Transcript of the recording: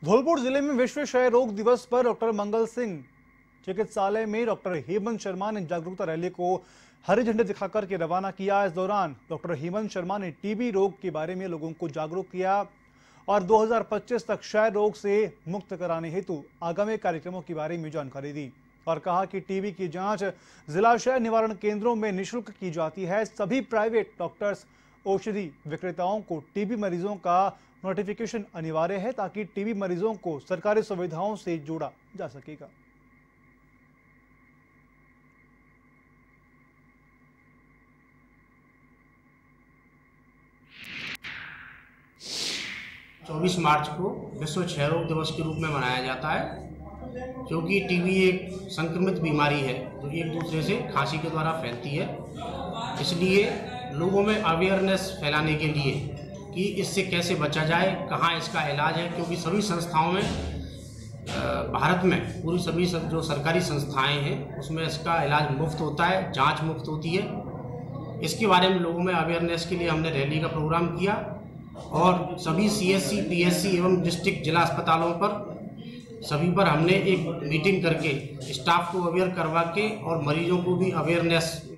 धौलपुर जिले में विश्व क्षय रोग दिवस पर डॉक्टर मंगल सिंह चिकित्सालय में डॉक्टर हेमंत शर्मा ने जागरूकता रैली को हरी झंडी दिखाकर के रवाना किया। इस दौरान डॉक्टर हेमंत शर्मा ने टीबी रोग के बारे में लोगों को जागरूक किया और 2025 तक क्षय रोग से मुक्त कराने हेतु आगामी कार्यक्रमों के बारे में जानकारी दी और कहा कि टीबी की जांच जिला क्षय निवारण केंद्रों में निःशुल्क की जाती है। सभी प्राइवेट डॉक्टर्स, औषधि विक्रेताओं को टीबी मरीजों का नोटिफिकेशन अनिवार्य है ताकि टीबी मरीजों को सरकारी सुविधाओं से जोड़ा जा सकेगा। चौबीस मार्च को विश्व क्षय रोग दिवस के रूप में मनाया जाता है, क्योंकि टीबी एक संक्रमित बीमारी है जो एक दूसरे से खांसी के द्वारा फैलती है। इसलिए लोगों में अवेयरनेस फैलाने के लिए कि इससे कैसे बचा जाए, कहाँ इसका इलाज है, क्योंकि सभी संस्थाओं में भारत में पूरी सभी जो सरकारी संस्थाएं हैं उसमें इसका इलाज मुफ्त होता है, जांच मुफ्त होती है। इसके बारे में लोगों में अवेयरनेस के लिए हमने रैली का प्रोग्राम किया और सभी CSC, PSC एवं डिस्ट्रिक्ट जिला अस्पतालों पर सभी पर हमने एक मीटिंग करके स्टाफ को अवेयर करवा के और मरीजों को भी अवेयरनेस